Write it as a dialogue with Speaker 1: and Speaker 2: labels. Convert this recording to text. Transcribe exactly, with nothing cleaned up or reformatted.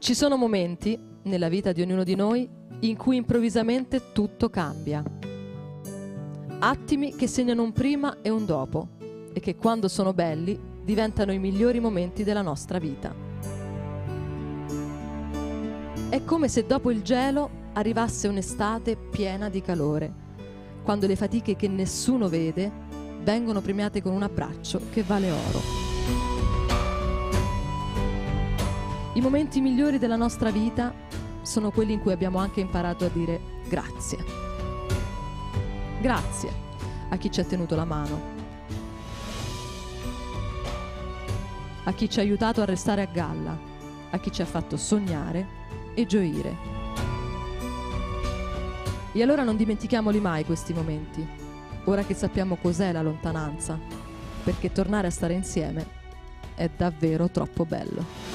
Speaker 1: Ci sono momenti nella vita di ognuno di noi in cui improvvisamente tutto cambia. Attimi che segnano un prima e un dopo e che quando sono belli diventano i migliori momenti della nostra vita. È come se dopo il gelo arrivasse un'estate piena di calore, quando le fatiche che nessuno vede vengono premiate con un abbraccio che vale oro. I momenti migliori della nostra vita sono quelli in cui abbiamo anche imparato a dire grazie. Grazie a chi ci ha tenuto la mano, a chi ci ha aiutato a restare a galla, a chi ci ha fatto sognare e gioire. E allora non dimentichiamoli mai questi momenti, ora che sappiamo cos'è la lontananza, perché tornare a stare insieme è davvero troppo bello.